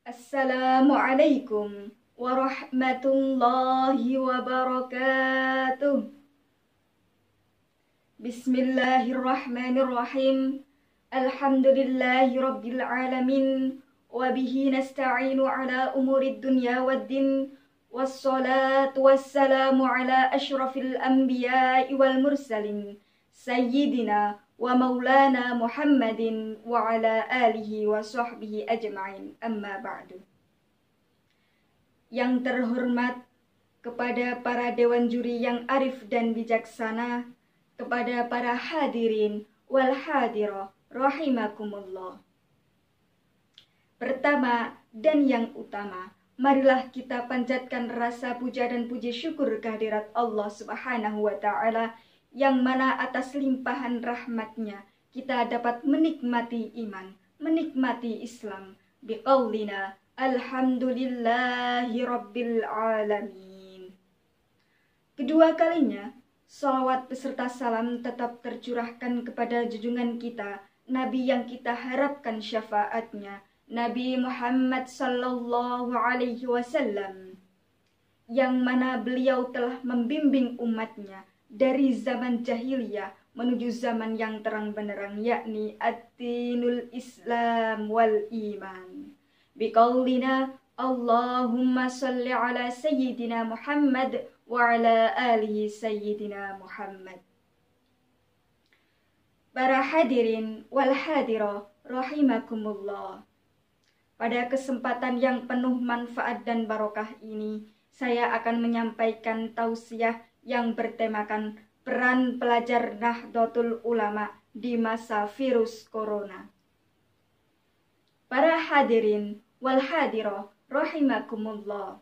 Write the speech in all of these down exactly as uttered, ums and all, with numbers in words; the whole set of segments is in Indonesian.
Assalamualaikum warahmatullahi wabarakatuh. Bismillahirrahmanirrahim. Alhamdulillahi rabbil alamin. Wabihi nasta'inu ala umurid dunya waddin. Wassalatu wassalamu ala ashrafil anbiya'i wal mursalin. Sayyidina wa maulana Muhammadin wa ala alihi wa sahbihi ajma'in. Amma ba'du. Yang terhormat kepada para dewan juri yang arif dan bijaksana, kepada para hadirin wal hadirah rahimakumullah. Pertama dan yang utama, marilah kita panjatkan rasa puja dan puji syukur kehadirat Allah Subhanahu wa taala, yang mana atas limpahan rahmatnya kita dapat menikmati iman, menikmati Islam, biqaulina alhamdulillahi rabbil alamin. Kedua kalinya, salawat beserta salam tetap tercurahkan kepada junjungan kita, Nabi yang kita harapkan syafaatnya, Nabi Muhammad sallallahu alaihi wasallam, yang mana beliau telah membimbing umatnya dari zaman jahiliyah menuju zaman yang terang benderang, yakni ad-dinul Islam wal iman. Biqaulina Allahumma salli ala sayyidina Muhammad wa ala alihi sayyidina Muhammad. Para hadirin wal hadirah rahimakumullah. Pada kesempatan yang penuh manfaat dan barokah ini, saya akan menyampaikan tausiah yang bertemakan peran pelajar Nahdlatul Ulama di masa virus corona. Para hadirin wal hadirah rahimakumullah.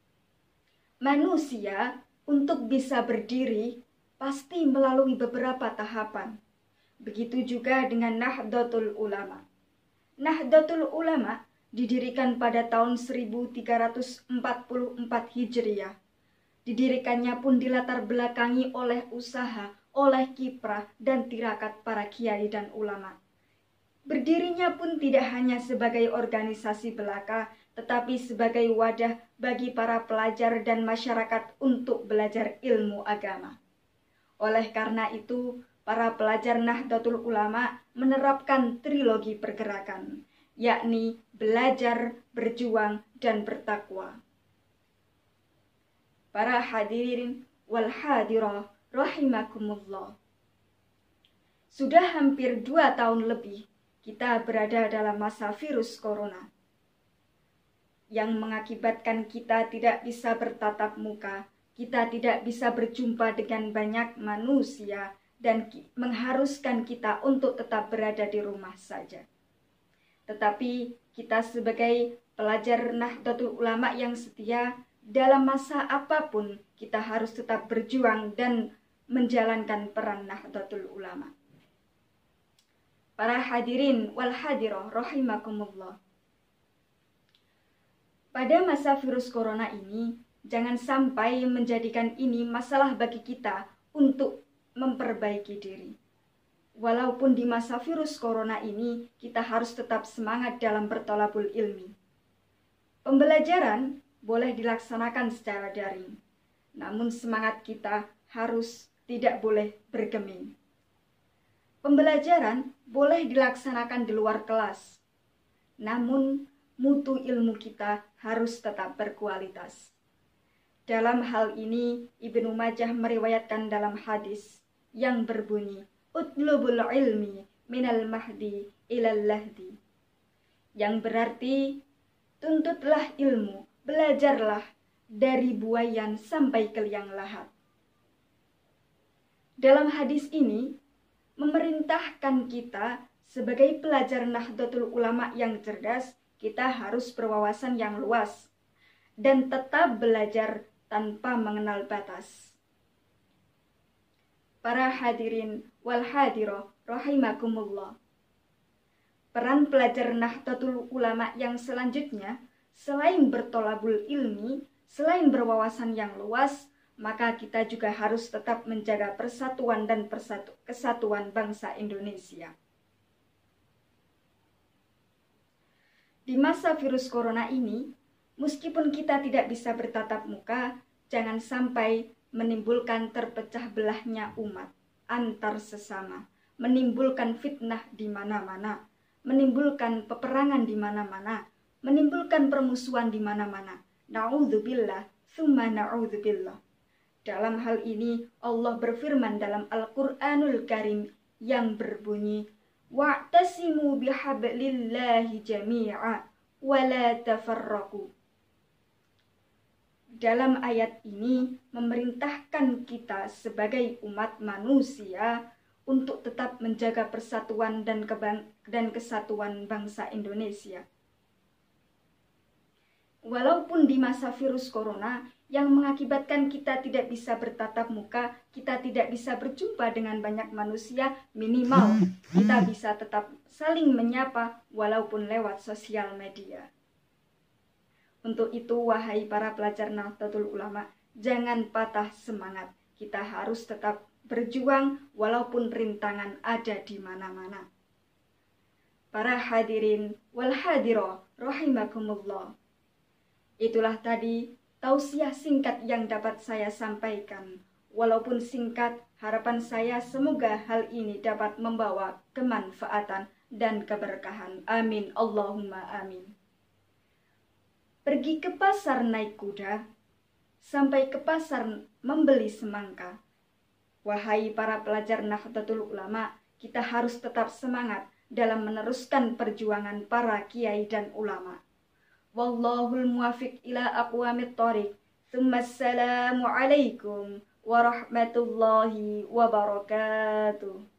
Manusia untuk bisa berdiri pasti melalui beberapa tahapan. Begitu juga dengan Nahdlatul Ulama. Nahdlatul Ulama didirikan pada tahun seribu tiga ratus empat puluh empat Hijriah. Didirikannya pun dilatar belakangi oleh usaha, oleh kiprah dan tirakat para kiai dan ulama. Berdirinya pun tidak hanya sebagai organisasi belaka, tetapi sebagai wadah bagi para pelajar dan masyarakat untuk belajar ilmu agama. Oleh karena itu, para pelajar Nahdlatul Ulama menerapkan trilogi pergerakan, yakni belajar, berjuang, dan bertakwa. Para hadirin wal hadirah rahimakumullah. Sudah hampir dua tahun lebih kita berada dalam masa virus corona yang mengakibatkan kita tidak bisa bertatap muka, kita tidak bisa berjumpa dengan banyak manusia, dan mengharuskan kita untuk tetap berada di rumah saja. Tetapi kita sebagai pelajar Nahdlatul Ulama yang setia, dalam masa apapun kita harus tetap berjuang dan menjalankan peran Nahdlatul Ulama. Para hadirin wal hadirah rahimakumullah. Pada masa virus corona ini, jangan sampai menjadikan ini masalah bagi kita untuk memperbaiki diri. Walaupun di masa virus corona ini, kita harus tetap semangat dalam bertolabul ilmi. Pembelajaran boleh dilaksanakan secara daring, namun semangat kita harus tidak boleh bergeming. Pembelajaran boleh dilaksanakan di luar kelas, namun mutu ilmu kita harus tetap berkualitas. Dalam hal ini, Ibnu Majah meriwayatkan dalam hadis yang berbunyi, utlubul ilmi minal mahdi ilal lahdi, yang berarti tuntutlah ilmu, belajarlah dari buayan sampai ke liang lahat. Dalam hadis ini memerintahkan kita sebagai pelajar Nahdlatul Ulama yang cerdas, kita harus berwawasan yang luas dan tetap belajar tanpa mengenal batas. Para hadirin wal hadirah rahimakumullah. Peran pelajar Nahdlatul Ulama yang selanjutnya, selain bertolabul ilmi, selain berwawasan yang luas, maka kita juga harus tetap menjaga persatuan dan persatu, kesatuan bangsa Indonesia. Di masa virus corona ini, meskipun kita tidak bisa bertatap muka, jangan sampai menimbulkan terpecah belahnya umat antar sesama, menimbulkan fitnah di mana-mana, menimbulkan peperangan di mana-mana, menimbulkan permusuhan di mana-mana. Na'udzubillah, tsumma na'udzubillah. Dalam hal ini Allah berfirman dalam Al-Qur'anul Karim yang berbunyi, wa'tasimu bihablillahi jami'a wa la tafarraqu. Dalam ayat ini memerintahkan kita sebagai umat manusia untuk tetap menjaga persatuan dan kebang dan kesatuan bangsa Indonesia. Walaupun di masa virus corona yang mengakibatkan kita tidak bisa bertatap muka, kita tidak bisa berjumpa dengan banyak manusia, minimal kita bisa tetap saling menyapa walaupun lewat sosial media. Untuk itu, wahai para pelajar Nahdlatul Ulama, jangan patah semangat. Kita harus tetap berjuang walaupun rintangan ada di mana-mana. Para hadirin wal hadiroh rahimakumullah. Itulah tadi tausiah singkat yang dapat saya sampaikan. Walaupun singkat, harapan saya semoga hal ini dapat membawa kemanfaatan dan keberkahan. Amin. Allahumma amin. Pergi ke pasar naik kuda, sampai ke pasar membeli semangka. Wahai para pelajar Nahdlatul Ulama, kita harus tetap semangat dalam meneruskan perjuangan para kiai dan ulama. Wallahul muwafiq ila aqwamit thoriq. Tsummassalamu alaikum warahmatullahi wabarakatuh.